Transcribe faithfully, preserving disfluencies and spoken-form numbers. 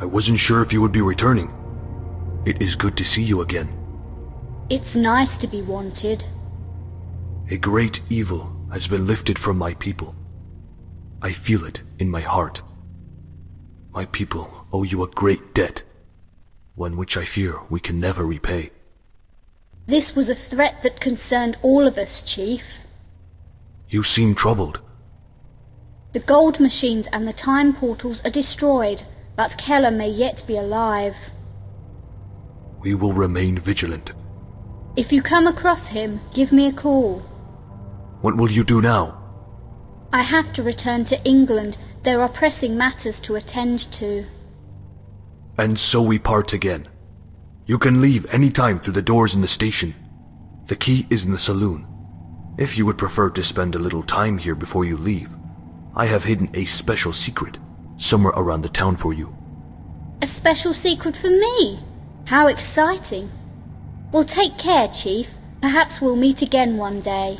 I wasn't sure if you would be returning. It is good to see you again. It's nice to be wanted. A great evil has been lifted from my people. I feel it in my heart. My people owe you a great debt, one which I fear we can never repay. This was a threat that concerned all of us, Chief. You seem troubled. The gold machines and the time portals are destroyed, but Keller may yet be alive. We will remain vigilant. If you come across him, give me a call. What will you do now? I have to return to England. There are pressing matters to attend to. And so we part again. You can leave any time through the doors in the station. The key is in the saloon. If you would prefer to spend a little time here before you leave, I have hidden a special secret somewhere around the town for you. A special secret for me? How exciting. Well, take care, Chief. Perhaps we'll meet again one day.